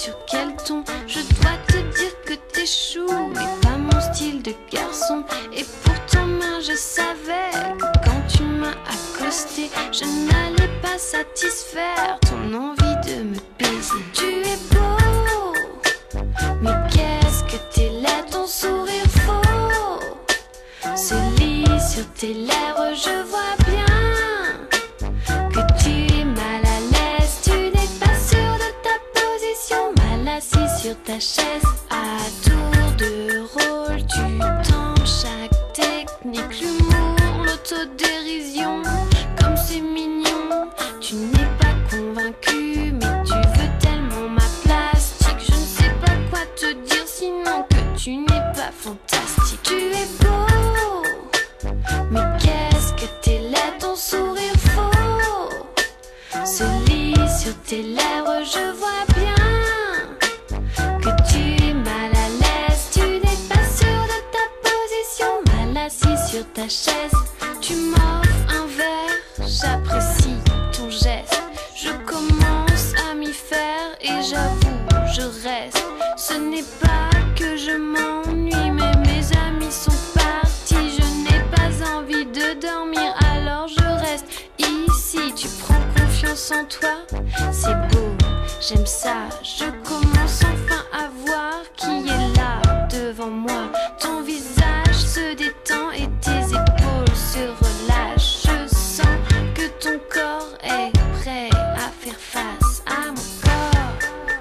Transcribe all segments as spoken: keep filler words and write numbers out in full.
sur quel ton. Je dois te dire que t'es chou, mais pas mon style de garçon. Et pourtant moi je savais que quand tu m'as accosté, je n'allais pas satisfaire ton envie de me baiser. Tu es beau, mais qu'est-ce que t'es laid, ton sourire faux se lit sur tes lèvres, je vois bien que tu es mal à l'aise. Tu n'es pas sûr de ta position, mal assis sur ta chaise. À tour de rôle, tu tentes chaque technique, l'humour, l'autodérision, comme c'est mignon. Tu n'es pas convaincu, mais tu veux tellement ma plastique. Je ne sais pas quoi te dire sinon que tu n'es pas fantastique. Tu es beau, mais qu'est-ce que t'es laid, ton sourire faux se lit sur tes lèvres, je vois bien que tu es mal à l'aise. Tu n'es pas sûr de ta position, mal assis sur ta chaise. Tu m'offres un verre, j'apprécie ton geste. Je commence à m'y faire et j'avoue, je reste. Ce n'est pas que je m'ennuie, mais mes amis sont partis. Je n'ai pas envie de dormir, alors je reste ici. Tu prends confiance en toi, c'est beau, j'aime ça. Je commence enfin à voir qui est là devant moi. Ton visage se détend et tes épaules se relâchent. Je sens que ton corps est prêt à faire face à mon corps.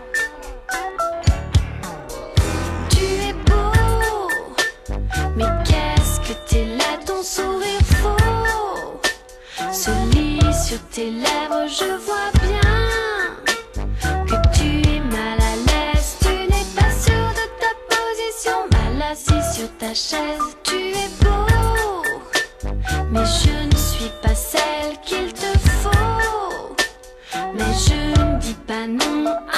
Tu es beau, mais qu'est-ce que t'es laid, ton sourire faux se lit sur tes lèvres, je vois bien que tu es mal à l'aise. Tu n'es pas sûr de ta position, mal assis sur ta chaise. Tu es beau, mais je ne suis pas celle qu'il te faut. Mais je ne dis pas non